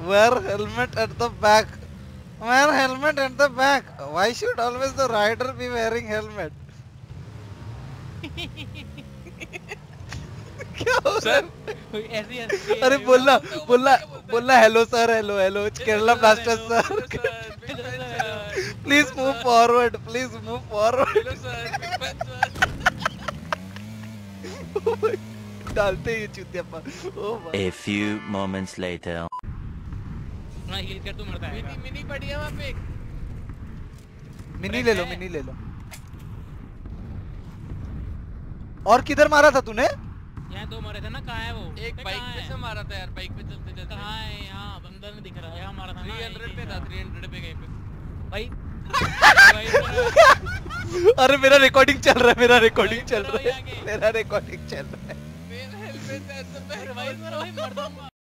Wear helmet at the back. Wear helmet at the back. Why should always the rider be wearing helmet? क्या हो रहा है? अरे बोलना hello sir, hello Kerala Blasters sir, please move forward, डालते ही चूतियापा। A few moments later. ना हील कर तू मरता है। मिनी पड़ी है वहाँ पे। मिनी ले लो। और किधर मारा था तूने? यहाँ दो मारे थे ना, कहाँ है वो? एक बाइक पे से मारा था यार, बाइक पे चलते। कहाँ है? यहाँ बंदर नहीं दिख रहा। यहाँ मारा था ना। 300 पे था, 300 पे कहीं पे। भाई। अरे मेरा रिकॉर्डिंग चल रहा है। मेरा रिकॉर्डिंग चल रहा है। मेरा हेलमेट ऐसे भाई मर दूंगा।